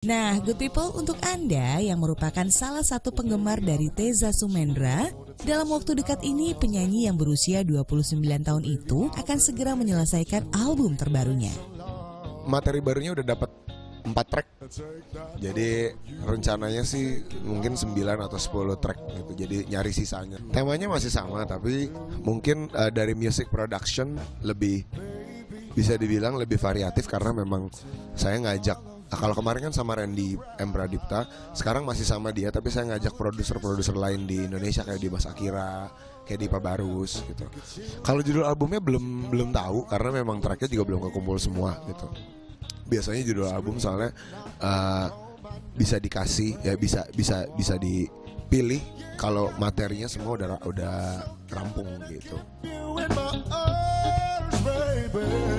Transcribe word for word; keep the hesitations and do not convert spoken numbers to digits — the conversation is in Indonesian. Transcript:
Nah, good people, untuk Anda yang merupakan salah satu penggemar dari Teza Sumendra, dalam waktu dekat ini penyanyi yang berusia dua puluh sembilan tahun itu akan segera menyelesaikan album terbarunya. Materi barunya udah dapat empat track. Jadi rencananya sih mungkin sembilan atau sepuluh track gitu. Jadi nyari sisanya. Temanya masih sama tapi mungkin uh, dari music production lebih bisa dibilang lebih variatif karena memang saya ngajak. Nah, kalau kemarin kan sama Randy M. Pradipta, sekarang masih sama dia, tapi saya ngajak produser-produser lain di Indonesia kayak Dimas Akira, kayak Dipa Barus gitu. Kalau judul albumnya belum belum tahu karena memang tracknya juga belum kekumpul semua gitu. Biasanya judul album soalnya uh, bisa dikasih ya bisa bisa bisa dipilih kalau materinya semua udah udah rampung gitu.